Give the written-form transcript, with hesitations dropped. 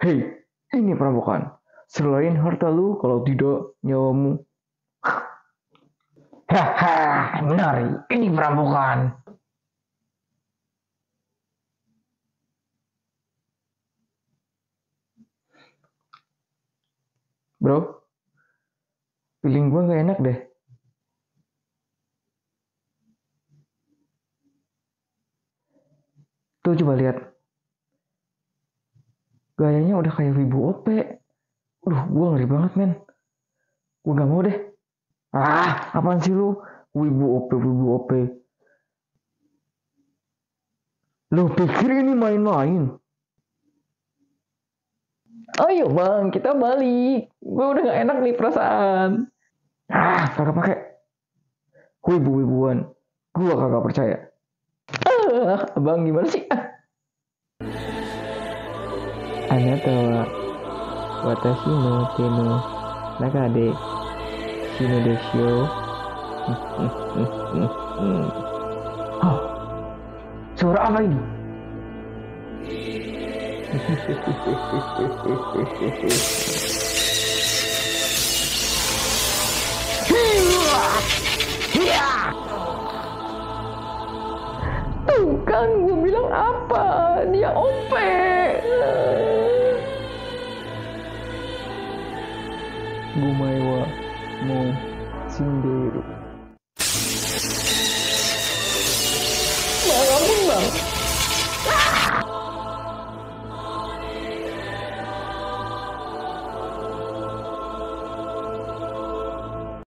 Hei, ini perampokan. Selain harta lu, kalau tidak nyawamu. Haha, menari. Ini perampokan. Bro, feeling gue gak enak deh. Tuh coba lihat. Gayanya udah kayak wibu OP. Gue ngeri banget men. Gue gak mau deh. Apaan sih lu? Wibu OP. Lu pikir ini main-main? Ayo bang, kita balik. Gue udah gak enak nih perasaan. Kagak pakai. Wibu-wibuan. Gue kagak percaya. Bang gimana sih? Anata wa watashi no te no naka de shino desu yo. Suara apa ini? Tuh kan gue bilang apa? Dia OP. Gumae wa mo shinderu.